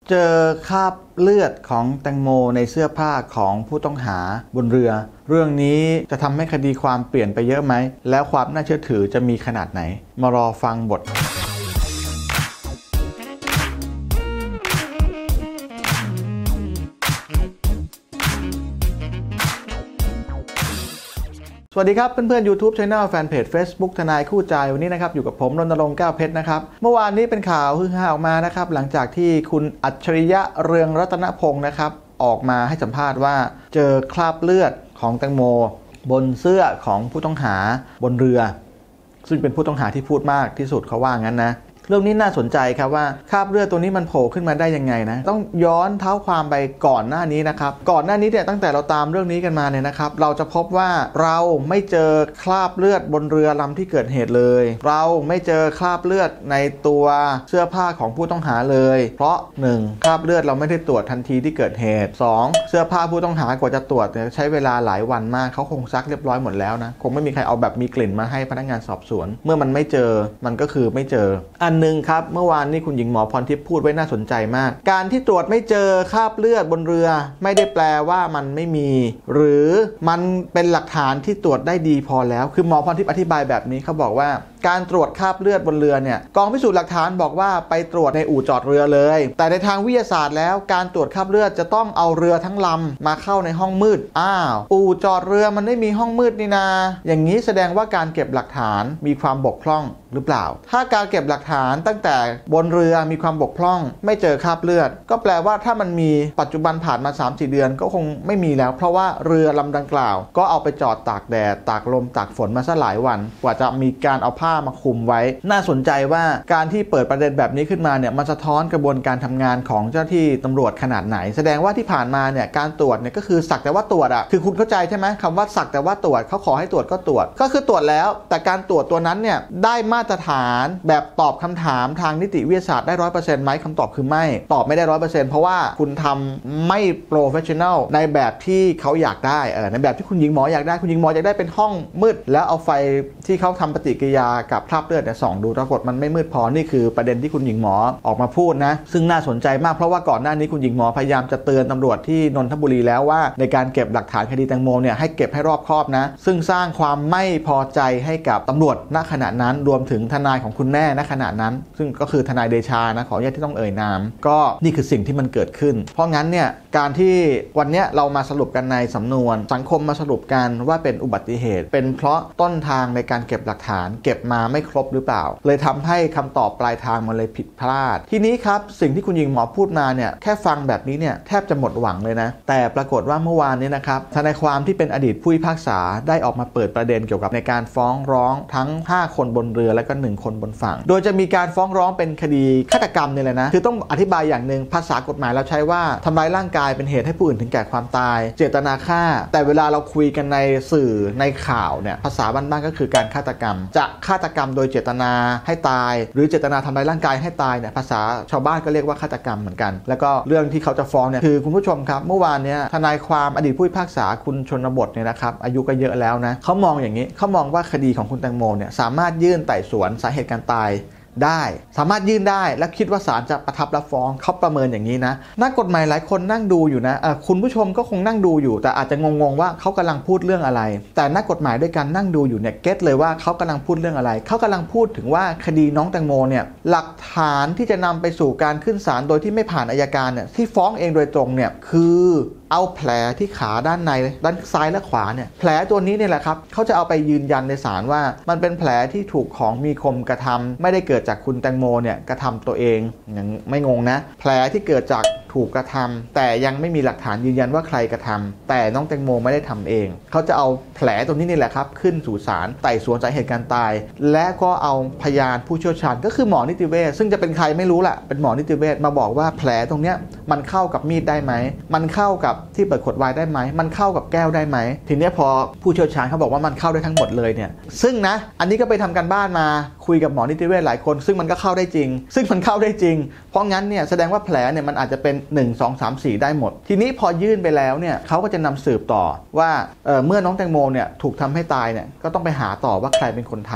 เจอคราบเลือดของแตงโมในเสื้อผ้าของผู้ต้องหาบนเรือเรื่องนี้จะทำให้คดีความเปลี่ยนไปเยอะไหมแล้วความน่าเชื่อถือจะมีขนาดไหนมารอฟังบทสวัสดีครับเพื่อนๆ YouTube Channel แฟนเพจ Facebook ทนายคู่ใจวันนี้นะครับอยู่กับผมรณรงค์แก้วเพชรนะครับเมื่อวานนี้เป็นข่าวฮือฮาออกมานะครับหลังจากที่คุณอัจฉริยะเรืองรัตนพงศ์นะครับออกมาให้สัมภาษณ์ว่าเจอคราบเลือดของแตงโมบนเสื้อของผู้ต้องหาบนเรือซึ่งเป็นผู้ต้องหาที่พูดมากที่สุดเขาว่างั้นนะเรื่องนี้น่าสนใจครับว่าคราบเลือดตัวนี้มันโผล่ขึ้นมาได้ยังไงนะต้องย้อนเท้าความไปก่อนหน้านี้นะครับก่อนหน้านี้เนี่ยตั้งแต่เราตามเรื่องนี้กันมาเนี่ยนะครับเราจะพบว่าเราไม่เจอคราบเลือดบนเรือลำที่เกิดเหตุเลยเราไม่เจอคราบเลือดในตัวเสื้อผ้าของผู้ต้องหาเลยเพราะ 1. คราบเลือดเราไม่ได้ตรวจทันทีที่เกิดเหตุ 2. เสื้อผ้าผู้ต้องหากว่าจะตรวจเนี่ยใช้เวลาหลายวันมากเขาคงซักเรียบร้อยหมดแล้วนะคงไม่มีใครเอาแบบมีกลิ่นมาให้พนักงานสอบสวนเมื่อมันไม่เจอมันก็คือไม่เจออันนึงครับเมื่อวานนี้คุณหญิงหมอพรทิพย์พูดไว้น่าสนใจมากการที่ตรวจไม่เจอคราบเลือดบนเรือไม่ได้แปลว่ามันไม่มีหรือมันเป็นหลักฐานที่ตรวจได้ดีพอแล้วคือหมอพรทิพย์อธิบายแบบนี้เขาบอกว่าการตรวจคราบเลือดบนเรือเนี่ยกองพิสูจน์หลักฐานบอกว่าไปตรวจในอู่จอดเรือเลยแต่ในทางวิทยาศาสตร์แล้วการตรวจคราบเลือดจะต้องเอาเรือทั้งลำมาเข้าในห้องมืดอู่จอดเรือมันไม่มีห้องมืดนี่นาอย่างนี้แสดงว่าการเก็บหลักฐานมีความบกพร่องหรือเปล่าถ้าการเก็บหลักฐานตั้งแต่บนเรือมีความบกพร่องไม่เจอคราบเลือดก็แปลว่าถ้ามันมีปัจจุบันผ่านมา 3-4 เดือนก็คงไม่มีแล้วเพราะว่าเรือลำดังกล่าวก็เอาไปจอดตากแดดตากลมตากฝนมาซะหลายวันกว่าจะมีการเอาผ้ามาคลุมไว้น่าสนใจว่าการที่เปิดประเด็นแบบนี้ขึ้นมาเนี่ยมันสะท้อนกระบวนการทำงานของเจ้าที่ตำรวจขนาดไหนแสดงว่าที่ผ่านมาเนี่ยการตรวจเนี่ยก็คือสักแต่ว่าตรวจอ่ะคือคุณเข้าใจใช่ไหมคำว่าสักแต่ว่าตรวจเขาขอให้ตรวจก็ตรวจก็คือตรวจแล้วแต่การตรวจตัวนั้นเนี่ยได้มาตรฐานแบบตอบคำถามทางนิติวิทยาศาสตร์ได้ 100% ไหมคำตอบคือไม่ตอบไม่ได้ 100% เพราะว่าคุณทำไม่โปรเฟชชั่นแนลในแบบที่เขาอยากได้ในแบบที่คุณหญิงหมออยากได้คุณหญิงหมออยากได้เป็นห้องมืดแล้วเอาไฟที่เขาทำปฏิกิริยากับคราบเลือดเนี่ยส่องดูปรากฏมันไม่มืดพอนี่คือประเด็นที่คุณหญิงหมอออกมาพูดนะซึ่งน่าสนใจมากเพราะว่าก่อนหน้านี้คุณหญิงหมอพยายามจะเตือนตำรวจที่นนทบุรีแล้วว่าในการเก็บหลักฐานคดีแตงโมเนี่ยให้เก็บให้รอบคอบนะซึ่งสร้างความไม่พอใจให้กับตำรวจณขณะนั้นรวมถึงทนายของคุณแม่ณขณะนั้นซึ่งก็คือทนายเดชานะขออนุญาตที่ต้องเอ่ยนามก็นี่คือสิ่งที่มันเกิดขึ้นเพราะงั้นเนี่ยการที่วันนี้เรามาสรุปกันในสำนวนสังคมมาสรุปกันว่าเป็นอุบัติเหตุเป็นเพราะต้นทางในการเก็บหลักฐานเก็บมาไม่ครบหรือเปล่าเลยทำให้คำตอบปลายทางมันเลยผิดพลาดทีนี้ครับสิ่งที่คุณหญิงหมอพูดมาเนี่ยแค่ฟังแบบนี้เนี่ยแทบจะหมดหวังเลยนะแต่ปรากฏว่าเมื่อวานนี้นะครับทนายความที่เป็นอดีตผู้พิพากษาได้ออกมาเปิดประเด็นเกี่ยวกับในการฟ้องร้องทั้ง5คนบนเรือและก็1คนบนฝั่งโดยจะมีการฟ้องร้องเป็นคดีฆาตกรรมเนี่ยเลยนะคือต้องอธิบายอย่างหนึ่งภาษากฎหมายเราใช้ว่าทำร้ายร่างกายเป็นเหตุให้ผู้อื่นถึงแก่ความตายเจตนาฆ่าแต่เวลาเราคุยกันในสื่อในข่าวเนี่ยภาษาบ้านๆก็คือการฆาตกรรมจะฆาตกรรมโดยเจตนาให้ตายหรือเจตนาทำร้ายร่างกายให้ตายเนี่ยภาษาชาวบ้านก็เรียกว่าฆาตกรรมเหมือนกันแล้วก็เรื่องที่เขาจะฟ้องเนี่ยคือคุณผู้ชมครับเมื่อวานเนี่ยทนายความอดีตผู้พิพากษาคุณชนบทเนี่ยนะครับอายุก็เยอะแล้วนะเขามองอย่างนี้เขามองว่าคดีของคุณแตงโมเนี่ยสามารถยื่นไต่สวนสาเหตุการตายได้สามารถยื่นได้และคิดว่าศาลจะประทับรับฟ้องเขาประเมินอย่างนี้นะนักกฎหมายหลายคนนั่งดูอยู่นะคุณผู้ชมก็คงนั่งดูอยู่แต่อาจจะงงๆว่าเขากำลังพูดเรื่องอะไรแต่นักกฎหมายด้วยกันนั่งดูอยู่เนี่ยเก็ตเลยว่าเขากำลังพูดเรื่องอะไรเขากำลังพูดถึงว่าคดีน้องแตงโมเนี่ยหลักฐานที่จะนำไปสู่การขึ้นศาลโดยที่ไม่ผ่านอัยการเนี่ยที่ฟ้องเองโดยตรงเนี่ยคือเอาแผลที่ขาด้านในด้านซ้ายและขวาเนี่ยแผลตัวนี้เนี่ยแหละครับเขาจะเอาไปยืนยันในศาลว่ามันเป็นแผลที่ถูกของมีคมกระทำไม่ได้เกิดจากคุณแตงโมเนี่ยกระทำตัวเองยังไม่งงนะแผลที่เกิดจากถูกกระทำแต่ยังไม่มีหลักฐานยืนยันว่าใครกระทำแต่น้องแตงโมไม่ได้ทำเองเขาจะเอาแผลตรงนี้นี่แหละครับขึ้นสู่ศาลไต่สวนสาเหตุการตายและก็เอาพยานผู้เชี่ยวชาญก็คือหมอนิติเวชซึ่งจะเป็นใครไม่รู้แหละเป็นหมอนิติเวชมาบอกว่าแผลตรงเนี้ยมันเข้ากับมีดได้ไหมมันเข้ากับที่เปิดขวดไวน์ได้ไหมมันเข้ากับแก้วได้ไหมทีนี้พอผู้เชี่ยวชาญเขาบอกว่ามันเข้าได้ทั้งหมดเลยเนี่ยซึ่งนะอันนี้ก็ไปทำการบ้านมาคุยกับหมอนิติเวชหลายคนซึ่งมันก็เข้าได้จริงเพราะงั้นเนี่ยแสดงว่าแผลเนี่ยมันอาจจะเป็น1 2 3 4ได้หมดทีนี้พอยื่นไปแล้วเนี่ยเขาก็จะนำสืบต่อว่าเมื่อน้องแตงโมเนี่ยถูกทำให้ตายเนี่ยก็ต้องไปหาต่อว่าใครเป็นคนทำ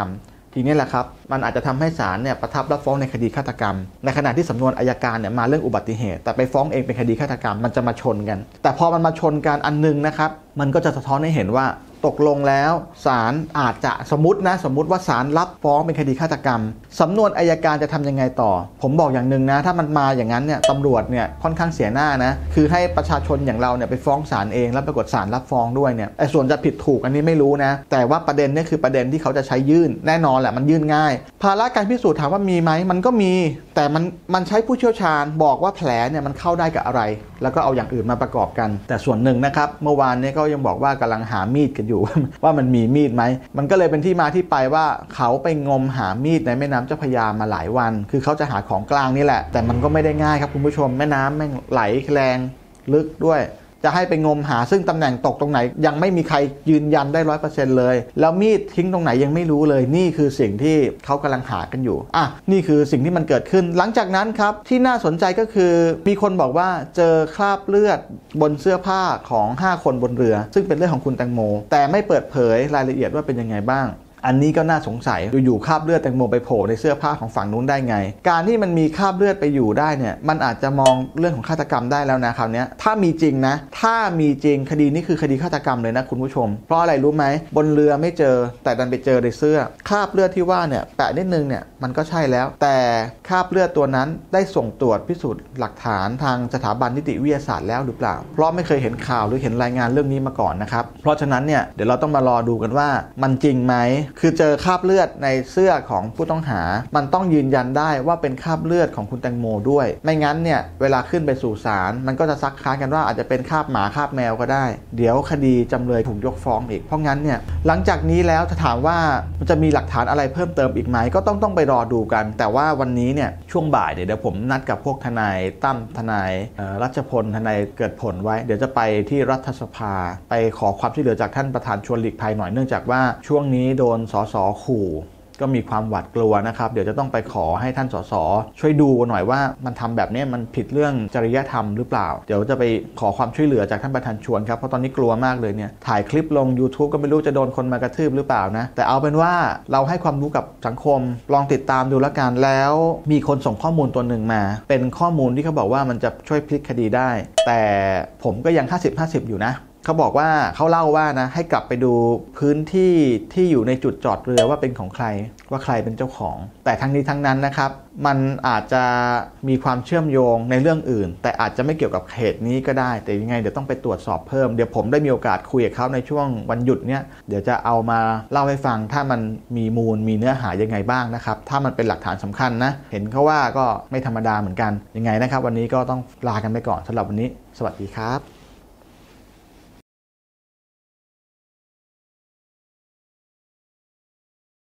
ทีนี้แหละครับมันอาจจะทำให้ศาลเนี่ยประทับรับฟ้องในคดีฆาตกรรมในขณะที่สำนวนอัยการเนี่ยมาเรื่องอุบัติเหตุแต่ไปฟ้องเองเป็นคดีฆาตกรรมมันจะมาชนกันแต่พอมันมาชนกันอันนึงนะครับมันก็จะสะท้อนให้เห็นว่าตกลงแล้วศาลอาจจะสมมติว่าศาลรับฟ้องเป็นคดีฆาตกรรมสำนวนอัยการจะทำยังไงต่อผมบอกอย่างหนึ่งนะถ้ามันมาอย่างนั้นเนี่ยตำรวจเนี่ยค่อนข้างเสียหน้านะคือให้ประชาชนอย่างเราเนี่ยไปฟ้องศาลเองแล้วปรากฏศาลรับฟ้องด้วยเนี่ยไอ้ส่วนจะผิดถูกอันนี้ไม่รู้นะแต่ว่าประเด็นเนี่ยคือประเด็นที่เขาจะใช้ยื่นแน่นอนแหละมันยื่นง่ายภาระการพิสูจน์ถามว่ามีไหมมันก็มีแต่มันใช้ผู้เชี่ยวชาญบอกว่าแผลเนี่ยมันเข้าได้กับอะไรแล้วก็เอาอย่างอื่นมาประกอบกันแต่ส่วนหนึ่งนะครับเมื่อวานนี้ก็ยังบอกว่ากำลังหามีดกันอยู่ ว่ามันมีมีดไหมมันก็เลยเป็นที่มาที่ไปว่าเขาไปงมหามีดในแม่น้ำเจ้าพระยามาหลายวันคือเขาจะหาของกลางนี่แหละแต่มันก็ไม่ได้ง่ายครับคุณผู้ชมแม่น้ำแม่งไหลแรงลึกด้วยจะให้ไปงมหาซึ่งตำแหน่งตกตรงไหนยังไม่มีใครยืนยันได้ 100% เลยแล้วมีดทิ้งตรงไหนยังไม่รู้เลยนี่คือสิ่งที่เขากำลังหากันอยู่นี่คือสิ่งที่มันเกิดขึ้นหลังจากนั้นครับที่น่าสนใจก็คือมีคนบอกว่าเจอคราบเลือดบนเสื้อผ้าของ5คนบนเรือซึ่งเป็นเรื่องของคุณแตงโมแต่ไม่เปิดเผยรายละเอียดว่าเป็นยังไงบ้างอันนี้ก็น่าสงสัยอยู่ๆคราบเลือดแตงโมไปโผล่ในเสื้อผ้าของฝั่งนู้นได้ไงการที่มันมีคราบเลือดไปอยู่ได้เนี่ยมันอาจจะมองเรื่องของฆาตกรรมได้แล้วนะคราวนี้ถ้ามีจริงนะถ้ามีจริงคดีนี้คือคดีฆาตกรรมเลยนะคุณผู้ชมเพราะอะไรรู้ไหมบนเรือไม่เจอแต่ดันไปเจอในเสื้อคราบเลือดที่ว่าเนี่ยแปะนิดนึงเนี่ยมันก็ใช่แล้วแต่คราบเลือดตัวนั้นได้ส่งตรวจพิสูจน์หลักฐานทางสถาบันนิติวิทยาศาสตร์แล้วหรือเปล่าเพราะไม่เคยเห็นข่าวหรือเห็นรายงานเรื่องนี้มาก่อนนะครับเพราะฉะนั้นเนี่ยเดี๋ยวเราต้องมารอดูกันว่ามันจริงไหมคือเจอคราบเลือดในเสื้อของผู้ต้องหามันต้องยืนยันได้ว่าเป็นคราบเลือดของคุณแตงโมด้วยไม่งั้นเนี่ยเวลาขึ้นไปสู่ศาลมันก็จะซักค้านกันว่าอาจจะเป็นคราบหมาคราบแมวก็ได้เดี๋ยวคดีจำเลยถูกยกฟ้องอีกเพราะงั้นเนี่ยหลังจากนี้แล้วถ้าถามว่ามันจะมีหลักฐานอะไรเพิ่มเติมอีกไหมก็ต้องไปรอดูกันแต่ว่าวันนี้เนี่ยช่วงบ่ายเดี๋ยวผมนัดกับพวกทนายตั้มทนายรัชพลทนายเกิดผลไว้เดี๋ยวจะไปที่รัฐสภาไปขอความช่วยเหลือจากท่านประธานชวนหลีกภัยหน่อยเนื่องจากว่าช่วงนี้โดนสสขู่ก็มีความหวาดกลัวนะครับเดี๋ยวจะต้องไปขอให้ท่านสสช่วยดูหน่อยว่ามันทำแบบนี้มันผิดเรื่องจริยธรรมหรือเปล่าเดี๋ยวจะไปขอความช่วยเหลือจากท่านประธานชวนครับเพราะตอนนี้กลัวมากเลยเนี่ยถ่ายคลิปลง YouTube ก็ไม่รู้จะโดนคนมากระทืบหรือเปล่านะแต่เอาเป็นว่าเราให้ความรู้กับสังคมลองติดตามดูแล้วกันแล้วมีคนส่งข้อมูลตัวหนึ่งมาเป็นข้อมูลที่เขาบอกว่ามันจะช่วยพลิกคดีได้แต่ผมก็ยัง 50-50 อยู่นะเขาบอกว่าเขาเล่าว่านะให้กลับไปดูพื้นที่ที่อยู่ในจุดจอดเรือว่าเป็นของใครว่าใครเป็นเจ้าของแต่ทั้งนี้ทั้งนั้นนะครับมันอาจจะมีความเชื่อมโยงในเรื่องอื่นแต่อาจจะไม่เกี่ยวกับเหตุนี้ก็ได้แต่ยังไงเดี๋ยวต้องไปตรวจสอบเพิ่มเดี๋ยวผมได้มีโอกาสคุยกับเขาในช่วงวันหยุดเนี้ยเดี๋ยวจะเอามาเล่าให้ฟังถ้ามันมีมูลมีเนื้อหายังไงบ้างนะครับถ้ามันเป็นหลักฐานสำคัญนะเห็นเขาว่าก็ไม่ธรรมดาเหมือนกันยังไงนะครับวันนี้ก็ต้องลากันไปก่อนสำหรับวันนี้สวัสดีครับ